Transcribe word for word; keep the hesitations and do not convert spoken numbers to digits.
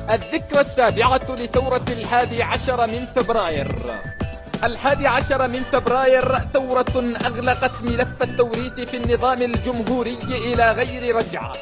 الذكرى السابعة لثورة الحادي عشر من فبراير. الحادي عشر من فبراير ثورة أغلقت ملف التوريث في النظام الجمهوري إلى غير رجعة.